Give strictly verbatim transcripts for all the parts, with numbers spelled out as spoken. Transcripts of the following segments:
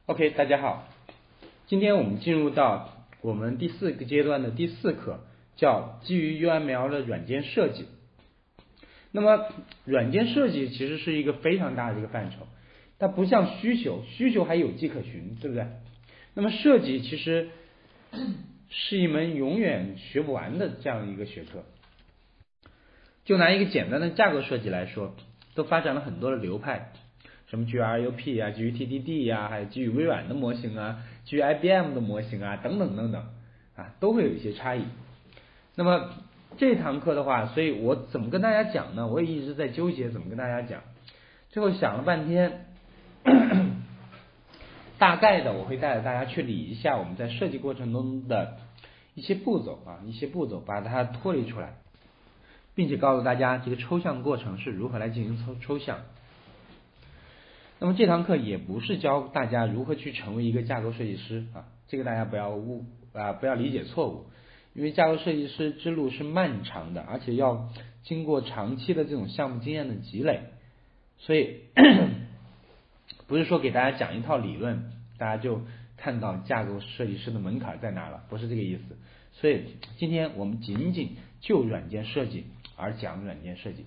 OK， 大家好，今天我们进入到我们第四个阶段的第四课，叫基于 U M L 的软件设计。那么软件设计其实是一个非常大的一个范畴，它不像需求，需求还有迹可循，对不对？那么设计其实是一门永远学不完的这样一个学科。就拿一个简单的架构设计来说，都发展了很多的流派。什么基于 R U P 啊，基于 T D D 呀、啊，还有基于微软的模型啊，基于 I B M 的模型啊，等等等等啊，都会有一些差异。那么这堂课的话，所以我怎么跟大家讲呢？我也一直在纠结怎么跟大家讲，最后想了半天，大概的我会带着大家去理一下我们在设计过程中的一些步骤啊，一些步骤把它脱离出来，并且告诉大家这个抽象过程是如何来进行抽抽象。那么这堂课也不是教大家如何去成为一个架构设计师啊，这个大家不要误啊不要理解错误，因为架构设计师之路是漫长的，而且要经过长期的这种项目经验的积累，所以不是说给大家讲一套理论，大家就看到架构设计师的门槛在哪了，不是这个意思。所以今天我们仅仅就软件设计而讲软件设计，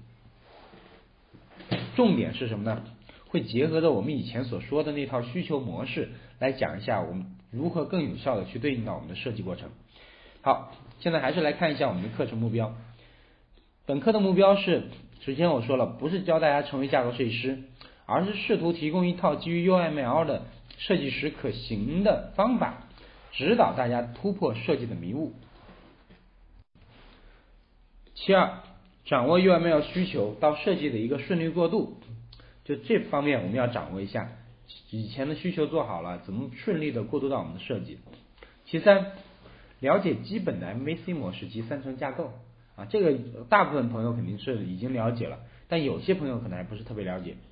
重点是什么呢？会结合着我们以前所说的那套需求模式来讲一下我们如何更有效的去对应到我们的设计过程。好，现在还是来看一下我们的课程目标。本课的目标是，首先我说了，不是教大家成为架构设计师，而是试图提供一套基于 U M L 的设计时可行的方法，指导大家突破设计的迷雾。其二，掌握 U M L 需求到设计的一个顺利过渡，就这方面我们要掌握一下，以前的需求做好了，怎么顺利的过渡到我们的设计。其三，了解基本的 M V C 模式及三层架构啊，这个大部分朋友肯定是已经了解了，但有些朋友可能还不是特别了解。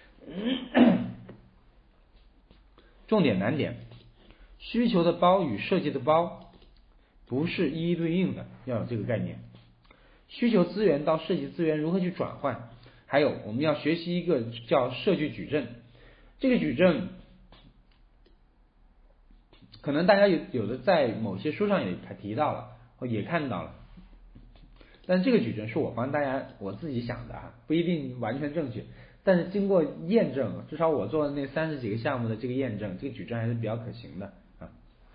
重点难点，需求的包与设计的包不是一一对应的，要有这个概念。需求资源到设计资源如何去转换，还有我们要学习一个叫设计矩阵，这个矩阵可能大家有有的在某些书上也提到了，也看到了，但这个矩阵是我帮大家我自己想的啊，不一定完全正确，但是经过验证，至少我做的那三十几个项目的这个验证，这个矩阵还是比较可行的啊。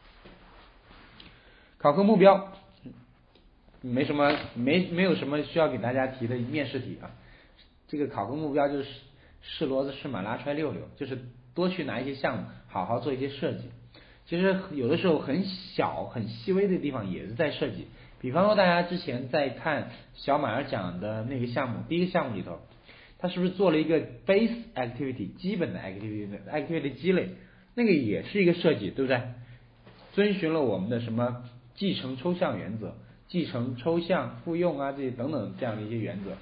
考核目标没什么没没有什么需要给大家提的面试题啊，这个考核目标就是是骡子是马拉出来溜溜，就是多去拿一些项目，好好做一些设计。其实有的时候很小很细微的地方也是在设计，比方说大家之前在看小马儿讲的那个项目，第一个项目里头，他是不是做了一个 base activity 基本的 activity activity 积累，那个也是一个设计，对不对？遵循了我们的什么继承抽象原则，继承抽象复用啊这些等等这样的一些原则。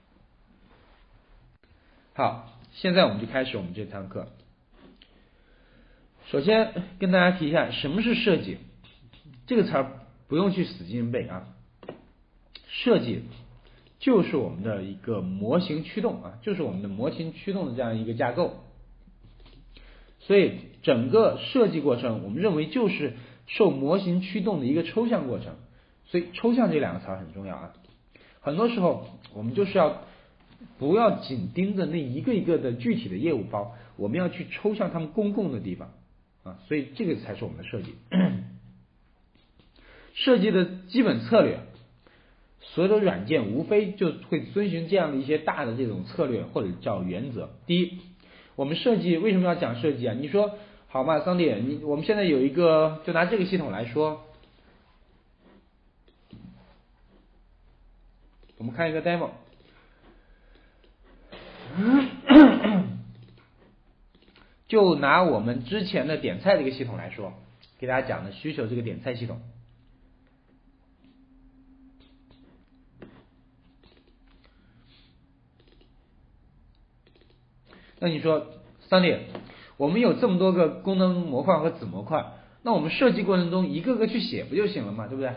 好，现在我们就开始我们这堂课。首先跟大家提一下什么是设计，这个词儿不用去死记硬背啊。设计就是我们的一个模型驱动啊，就是我们的模型驱动的这样一个架构。所以整个设计过程我们认为就是受模型驱动的一个抽象过程，所以抽象这两个词儿很重要啊。很多时候我们就是要不要紧盯着那一个一个的具体的业务包，我们要去抽象他们公共的地方啊，所以这个才是我们的设计。设计的基本策略，所有的软件无非就会遵循这样的一些大的这种策略或者叫原则。第一，我们设计为什么要讲设计啊？你说好嘛，桑迪，你我们现在有一个，就拿这个系统来说，我们看一个 demo。就拿我们之前的点菜这个系统来说，给大家讲的需求这个点菜系统。那你说桑迪，我们有这么多个功能模块和子模块，那我们设计过程中一个个去写不就行了嘛，对不对？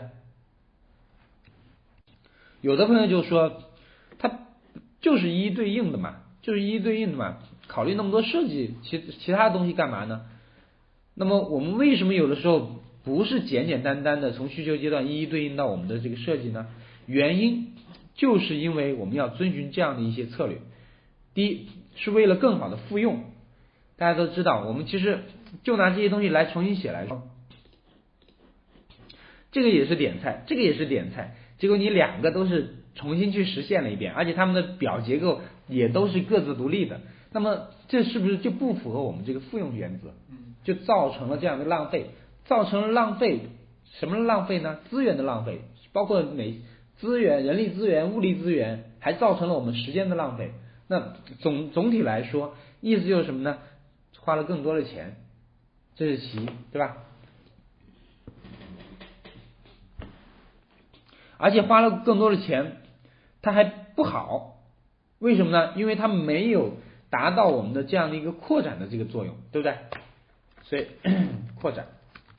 有的朋友就说它就是一一对应的嘛，就是一一对应的嘛，考虑那么多设计其其他的东西干嘛呢？ 那么我们为什么有的时候不是简简单单的从需求阶段一一对应到我们的这个设计呢？原因就是因为我们要遵循这样的一些策略。第一，是为了更好的复用。大家都知道，我们其实就拿这些东西来重新写来说，这个也是点菜，这个也是点菜，结果你两个都是重新去实现了一遍，而且它们的表结构也都是各自独立的，那么这是不是就不符合我们这个复用原则？就造成了这样的浪费，造成了浪费。什么浪费呢？资源的浪费，包括哪资源、人力资源、物力资源，还造成了我们时间的浪费。那总总体来说，意思就是什么呢？花了更多的钱，这是其一，对吧？而且花了更多的钱，它还不好，为什么呢？因为它没有达到我们的这样的一个扩展的这个作用，对不对？所以扩展，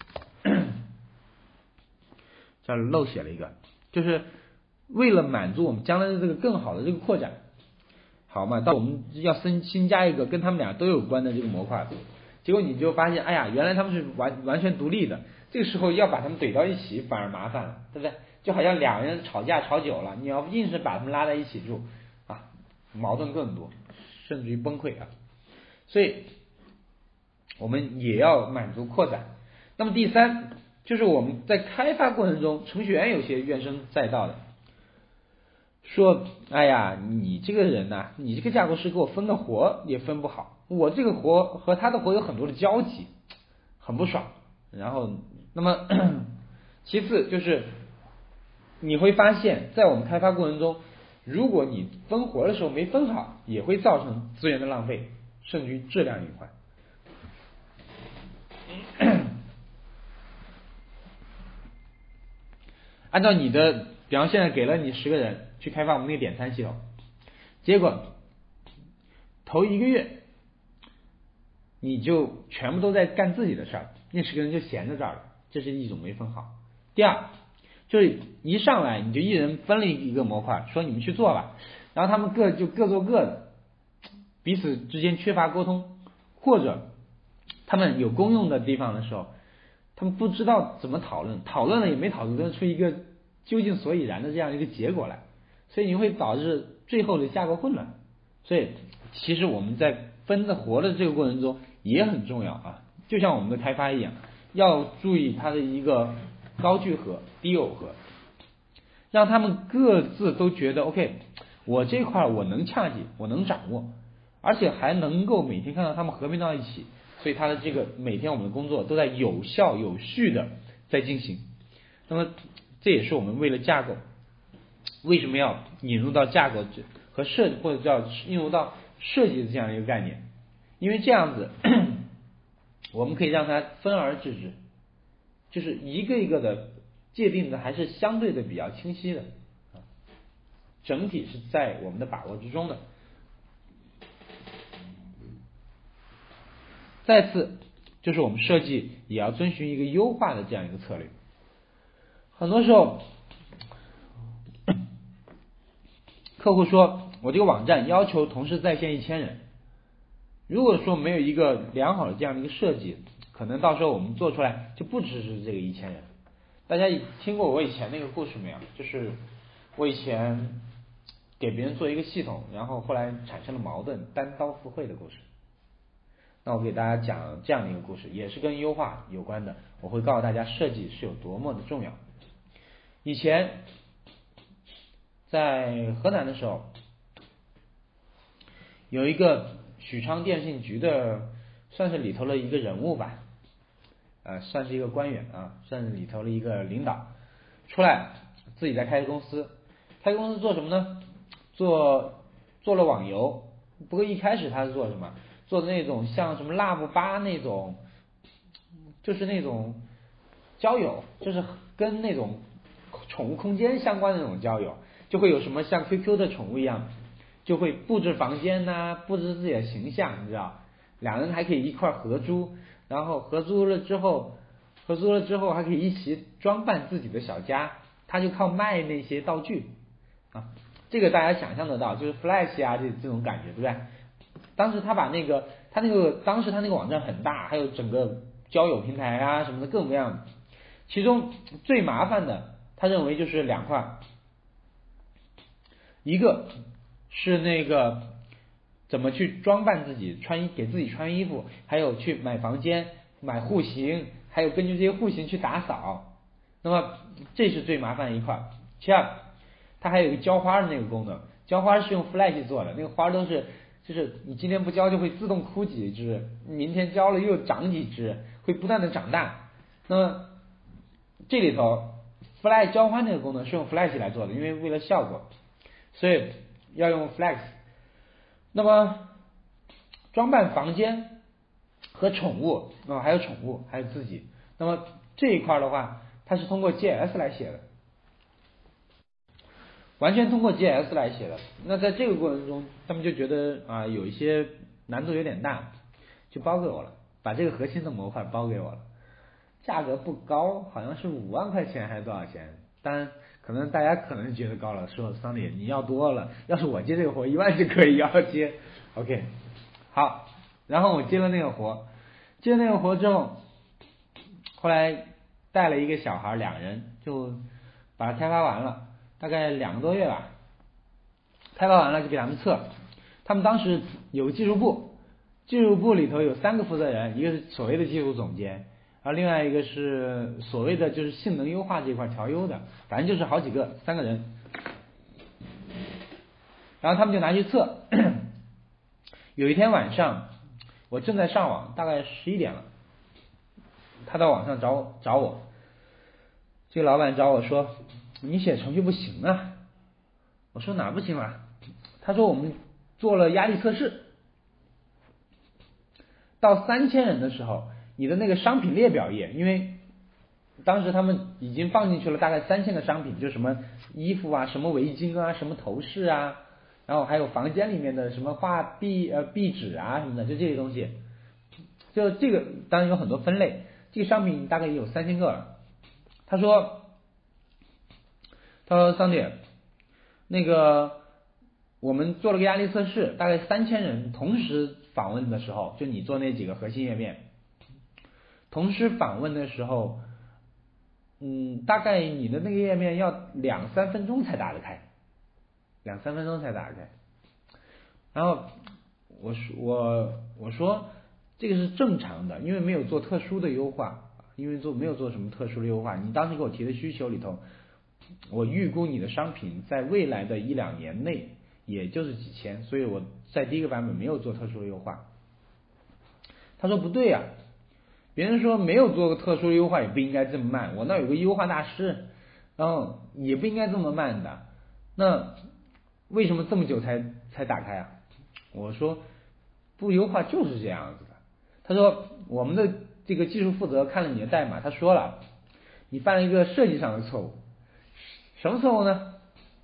这漏写了一个，就是为了满足我们将来的这个更好的这个扩展，好嘛？到我们要新新加一个跟他们俩都有关的这个模块，结果你就发现，哎呀，原来他们是完完全独立的，这个时候要把他们怼到一起反而麻烦了，对不对？就好像两人吵架吵久了，你要硬是把他们拉在一起住啊，矛盾更多，甚至于崩溃啊。所以我们也要满足扩展。那么第三，就是我们在开发过程中，程序员有些怨声载道的，说，哎呀，你这个人呐、啊，你这个架构师给我分个活也分不好，我这个活和他的活有很多的交集，很不爽。然后，那么其次就是你会发现在我们开发过程中，如果你分活的时候没分好，也会造成资源的浪费，甚至于质量隐患。按照你的，比方现在给了你十个人去开发我们那个点餐系统，结果头一个月你就全部都在干自己的事儿，那十个人就闲在这儿了，这是一种没分好。第二，就是一上来你就一人分了一个模块，说你们去做吧，然后他们各就各做各的，彼此之间缺乏沟通，或者他们有公用的地方的时候，他们不知道怎么讨论，讨论了也没讨论出一个究竟所以然的这样一个结果来，所以你会导致最后的架构混乱。所以其实我们在分的活的这个过程中也很重要啊，就像我们的开发一样，要注意它的一个高聚合、低耦合，让他们各自都觉得 OK， 我这块我能洽及，我能掌握，而且还能够每天看到他们合并到一起，所以他的这个每天我们的工作都在有效有序的在进行。那么这也是我们为了架构为什么要引入到架构和设计，或者叫引入到设计的这样一个概念，因为这样子我们可以让它分而治之，就是一个一个的界定的还是相对的比较清晰的，整体是在我们的把握之中的。再次就是我们设计也要遵循一个优化的这样一个策略。很多时候客户说我这个网站要求同时在线一千人，如果说没有一个良好的这样的一个设计，可能到时候我们做出来就不支持这个一千人。大家听过我以前那个故事没有？就是我以前给别人做一个系统，然后后来产生了矛盾，单刀赴会的故事。那我给大家讲这样的一个故事，也是跟优化有关的，我会告诉大家设计是有多么的重要。以前在河南的时候，有一个许昌电信局的，算是里头的一个人物吧，呃，算是一个官员啊，算是里头的一个领导，出来自己在开公司，开公司做什么呢？做做了网游，不过一开始他是做什么？做的那种像什么 Love 八那种，就是那种交友，就是跟那种宠物空间相关的那种交友，就会有什么像 Q Q 的宠物一样，就会布置房间呐、啊，布置自己的形象，你知道，两人还可以一块合租，然后合租了之后，合租了之后还可以一起装扮自己的小家，他就靠卖那些道具啊，这个大家想象得到，就是 Flash 啊这这种感觉，对不对？当时他把那个他那个当时他那个网站很大，还有整个交友平台啊什么的各种各样的。其中最麻烦的，他认为就是两块，一个是那个怎么去装扮自己，穿给自己穿衣服，还有去买房间、买户型，还有根据这些户型去打扫。那么这是最麻烦的一块。其二，它还有一个浇花的那个功能，浇花是用 Flash 做的，那个花都是就是你今天不浇就会自动枯几枝，明天浇了又长几枝，会不断的长大。那么这里头 Flash 浇花那个功能是用 Flash 来做的，因为为了效果，所以要用 Flash。那么装扮房间和宠物啊、哦，还有宠物，还有自己。那么这一块的话，它是通过 J S 来写的，完全通过 J S 来写的。那在这个过程中，他们就觉得啊有一些难度有点大，就包给我了，把这个核心的模块包给我了。价格不高，好像是五万块钱还是多少钱？当然，可能大家可能觉得高了，说桑迪你要多了，要是我接这个活，一万就可以要接。OK， 好，然后我接了那个活，接了那个活之后，后来带了一个小孩，两人就把它开发完了，大概两个多月吧。开发完了就给他们测，他们当时有技术部，技术部里头有三个负责人，一个是所谓的技术总监。然后另外一个是所谓的就是性能优化这一块调优的，反正就是好几个，三个人。然后他们就拿去测。有一天晚上，我正在上网，大概十一点了，他到网上找我找我，这个老板找我说：“你写程序不行啊。”我说：“哪不行啊？”他说：“我们做了压力测试，到三千人的时候。”你的那个商品列表页，因为当时他们已经放进去了大概三千个商品，就什么衣服啊、什么围巾啊、什么头饰啊，然后还有房间里面的什么画壁呃壁纸啊什么的，就这些东西。就这个当然有很多分类，这个商品大概也有三千个了。他说，他说桑迪，那个我们做了个压力测试，大概三千人同时访问的时候，就你做那几个核心页面。同时访问的时候，嗯，大概你的那个页面要两三分钟才打得开，两三分钟才打得开。然后我说我我说这个是正常的，因为没有做特殊的优化，因为做没有做什么特殊的优化。你当时给我提的需求里头，我预估你的商品在未来的一两年内也就是几千，所以我在第一个版本没有做特殊的优化。他说不对呀、啊。别人说没有做过特殊的优化也不应该这么慢，我那有个优化大师，然后也不应该这么慢的，那为什么这么久才才打开啊？我说不优化就是这样子的。他说我们的这个技术负责看了你的代码，他说了你犯了一个设计上的错误。什么错误呢？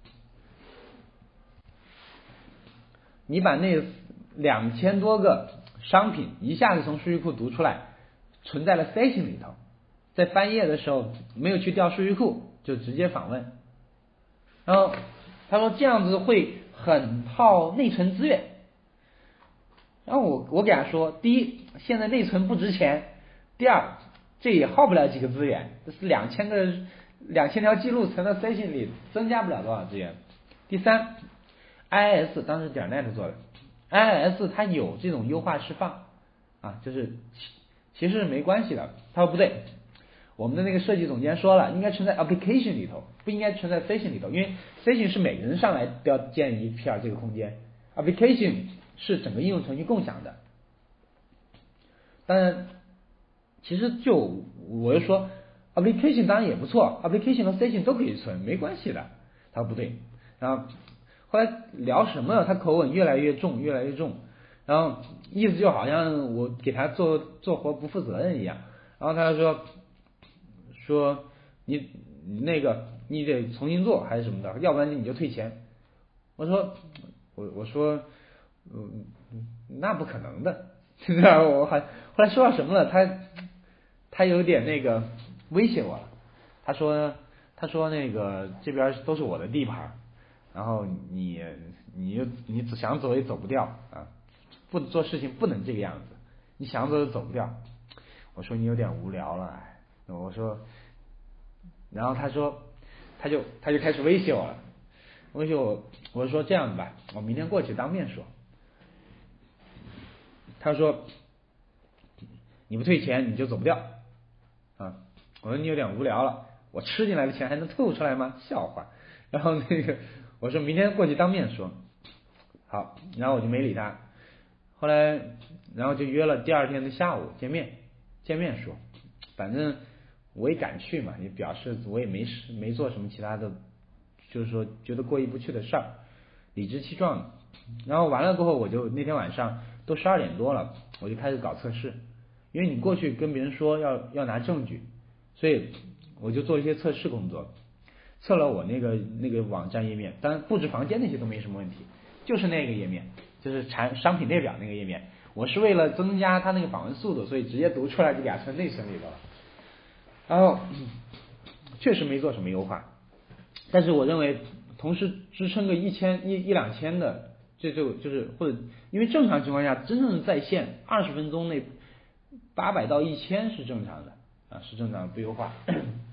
你把那两千多个商品一下子从数据库读出来，存在了 session 里头，在翻页的时候没有去调数据库，就直接访问。然后他说这样子会很耗内存资源。然后我我给他说，第一，现在内存不值钱；第二，这也耗不了几个资源，这是两千个两千条记录存到 session 里，增加不了多少资源。第三 ，I I S 当时点 net 做的 ，I I S 它有这种优化释放啊，就是其实是没关系的。他说不对，我们的那个设计总监说了，应该存在 application 里头，不应该存在 session 里头，因为 session 是每个人上来都要建一片这个空间 ，application 是整个应用程序共享的。当然，其实就我就说 application 当然也不错 ，application 和 session 都可以存，没关系的。他说不对，然后后来聊什么，他口吻越来越重，越来越重，然后意思就好像我给他做做活不负责任一样。然后他就说说你你那个你得重新做还是什么的，要不然你就退钱。我说我我说嗯那不可能的，然后我还后来说到什么了，他他有点那个威胁我了，他说他说那个这边都是我的地盘，然后你你你只想走也走不掉啊，不做事情不能这个样子，你想走就走不掉。 我说你有点无聊了，我说，然后他说，他就他就开始威胁我了，威胁我，我说这样吧，我明天过去当面说。他说你不退钱你就走不掉啊！我说你有点无聊了，我吃进来的钱还能吐出来吗？笑话。然后那个我说明天过去当面说，好，然后我就没理他。后来然后就约了第二天的下午见面，见面说，反正我也敢去嘛，也表示我也没事没做什么其他的，就是说觉得过意不去的事儿，理直气壮的。然后完了过后，我就那天晚上都十二点多了，我就开始搞测试，因为你过去跟别人说要要拿证据，所以我就做一些测试工作，测了我那个那个网站页面，当然布置房间那些都没什么问题，就是那个页面，就是产商品列表那个页面，我是为了增加它那个访问速度，所以直接读出来就给它存内存里头了。然后确实没做什么优化，但是我认为同时支撑个一千一一两千的，这就就是或者因为正常情况下真正的在线二十分钟内八百到一千是正常的啊，是正常的不优化。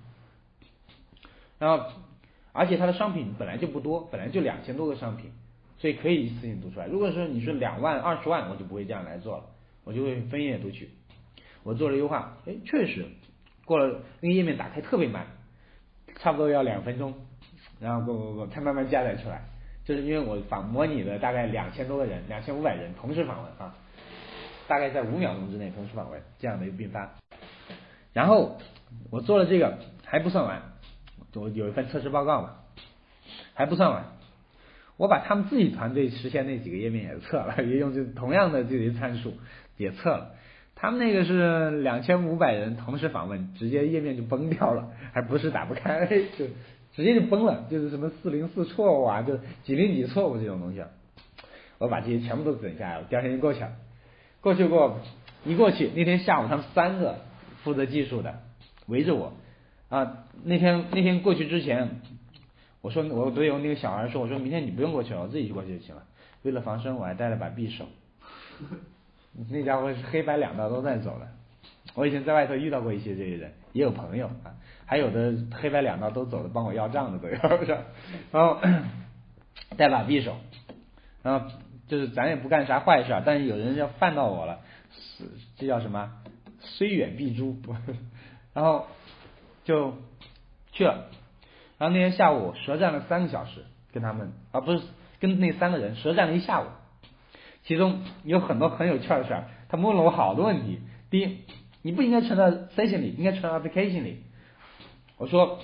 然后而且它的商品本来就不多，本来就两千多个商品，所以可以一次性读出来。如果说你是两万二十万，我就不会这样来做了，我就会分页读取。我做了优化，哎，确实过了那个页面打开特别慢，差不多要两分钟，然后过过过才慢慢加载出来。就是因为我访模拟了大概两千多个人，两千五百人同时访问啊，大概在五秒钟之内同时访问这样的一个并发。然后我做了这个还不算完，我有一份测试报告嘛，还不算完，我把他们自己团队实现那几个页面也测了，也用这同样的这些参数也测了。他们那个是两千五百人同时访问，直接页面就崩掉了，还不是打不开，就直接就崩了，就是什么四零四错误啊，就几零几错误这种东西。我把这些全部都整下来了，第二天就过去了。过去过一过去，那天下午他们三个负责技术的围着我啊。那天那天过去之前，我说我对我那个小孩说，我说明天你不用过去了，我自己去过去就行了。为了防身，我还带了把匕首。那家伙是黑白两道都在走的。我以前在外头遇到过一些这些人，也有朋友啊，还有的黑白两道都走的，帮我要账的都有。然后带把匕首，然后就是咱也不干啥坏事，但是有人要犯到我了，这叫什么？虽远必诛。然后就去了。然后那天下午舌战了三个小时，跟他们啊不是跟那三个人舌战了一下午。其中有很多很有趣的事儿，他们问了我好多问题。第一，你不应该存到 session 里，应该存到 application 里。我说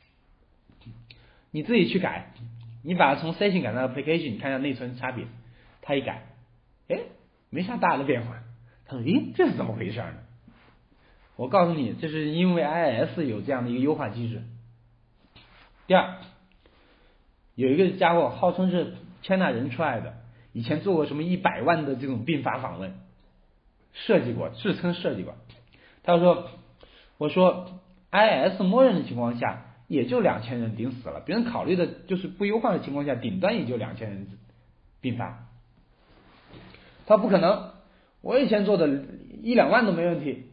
你自己去改，你把它从 session 改到 application， 你看一下内存差别。他一改，哎，没啥大的变化。他说，咦，这是怎么回事呢？我告诉你，这是因为 I I S 有这样的一个优化机制。第二，有一个家伙号称是 China 人出来的。以前做过什么一百万的这种并发访问，设计过，自称设计过。他说，我说 I I S 默认的情况下也就两千人顶死了，别人考虑的就是不优化的情况下，顶端也就两千人并发。他说不可能，我以前做的一两万都没问题。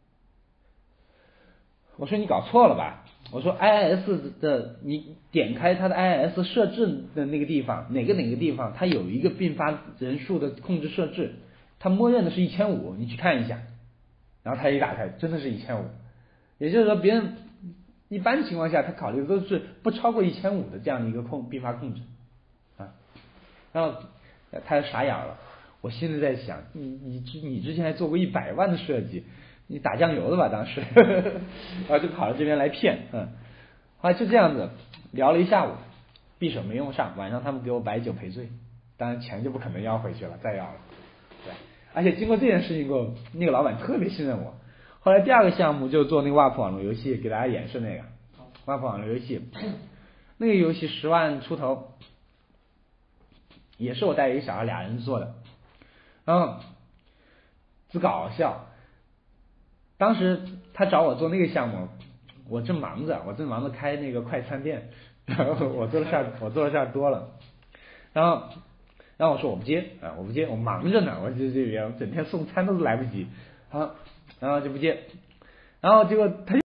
我说你搞错了吧？我说 I I S 的，你点开它的 I I S 设置的那个地方，哪个哪个地方，它有一个并发人数的控制设置，它默认的是一千五，你去看一下。然后他一打开，真的是一千五，也就是说，别人一般情况下他考虑的都是不超过一千五的这样的一个控并发控制啊。然后他就傻眼了，我心里在想，你你你之前还做过一百万的设计。你打酱油的吧当时，然后就跑到这边来骗，嗯，后来就这样子聊了一下午，匕首没用上，晚上他们给我摆酒赔罪，当然钱就不可能要回去了，再要了，对，而且经过这件事情过后，那个老板特别信任我。后来第二个项目就做那个 W A P 网络游戏，给大家演示那个 W A P 网络游戏，那个游戏十万出头，也是我带一个小孩俩人做的，然后只搞笑。当时他找我做那个项目，我正忙着，我正忙着开那个快餐店，然后我做的事儿我做的事儿多了，然后然后我说我不接啊，我不接，我忙着呢，我这这边整天送餐都是来不及。然后然后就不接，然后结果他就